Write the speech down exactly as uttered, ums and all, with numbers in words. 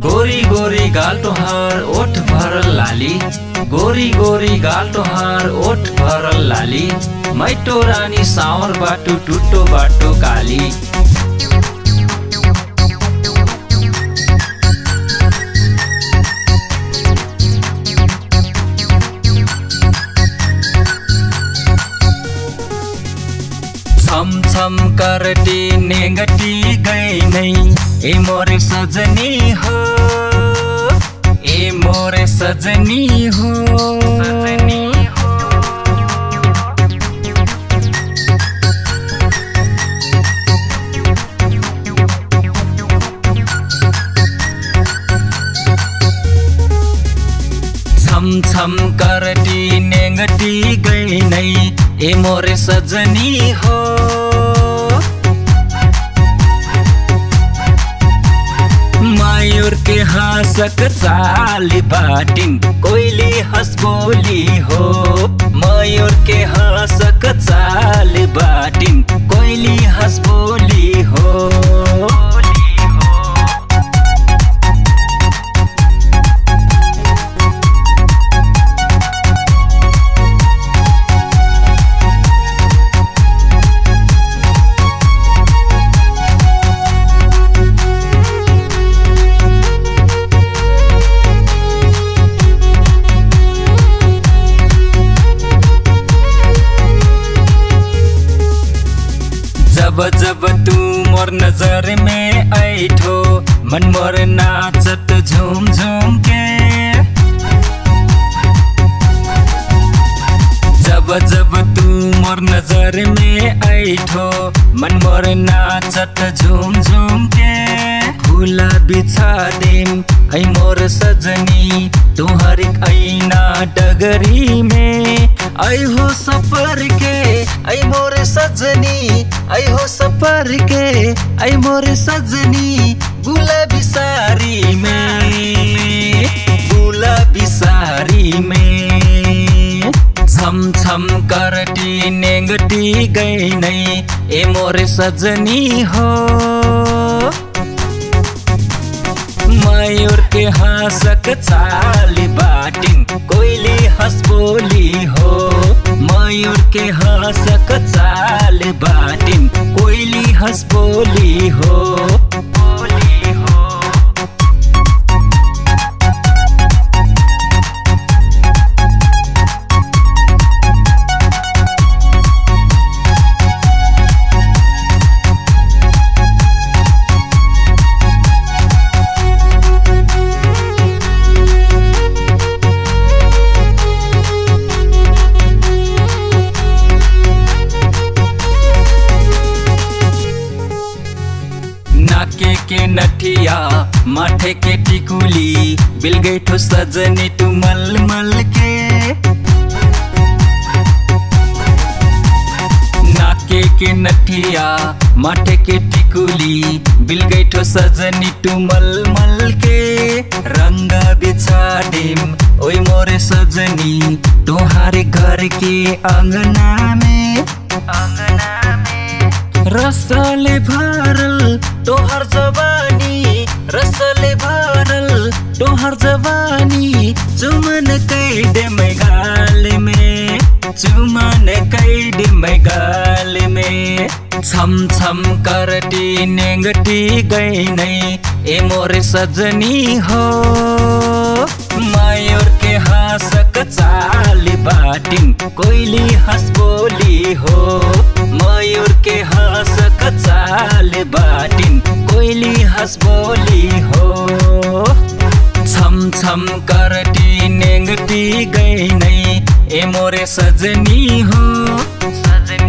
गोरी गोरी गाल तोहार ओठ भरल लाली, गोरी गोरी गाल तोहार ओठ भरल लाली, मैटो रानी सावर बाटो टुटो बाटो काली। छम छम करती नेगटी गई नहीं, ए मोरे सजनी हो, ए मोरे सजनी हो, सजनी हो। छम छम करती नेगटी गई नहीं, ए मोरे सजनी हो। मयूर के हाँसक चाली बाटिन कोइली हंस बोली हो, मयूर के हाँसक चाली बाटिन कोइली हंस बोली हो। जब जब तू मोर नजर में ऐठो, मन मोर नाचत झूम झूम के। जब जब तू मोर नजर में ऐठो, मन मोर नाचत झूम झूम के। फूला बिछा देम ऐ मोर सजनी, तोहर ऐना डगरी में। ऐ हो सफर के ऐ मोर सजनी, ऐ हो सफर के ऐ मोर सजनी, गुलाबी साड़ी में, गुलाबी साड़ी में। छम छम करती नेंगटी गई नहीं, ए मोर सजनी हो। मयूर के हाँसक चाली बाटिन कोइली हंस बोली हो, मयूर के हाँसक चाली बाटिन कोइली हंस बोली हो, बोली हो। नाके के नठिया माथे के टिकुली, बिल गई ठो सजनी तू मल मल के। नाके के नठिया माथे के टिकुली, बिल गई ठो सजनी तू मल मल के। रंग बिछा देम ओए मोरे सजनी, तोहारे घर के अंगना में, अंगना में। रसले भरल तोहर जवानी, रसले भरल तोहर जवानी, चुमन कैदे मैं गाल में, चुमन कैदे मैं गाल में। छम छम करती नेंगटी गई नहीं, ए मोरे सजनी हो। मयूर के हाँसक चाली बाटिन कोइली हंस बोली हो, मयूर के हाँसक चाली बाटिन कोइली हंस बोली हो। छम छम करती नेंगटी गई नहीं, ए मोरे सजनी हो, सजनी।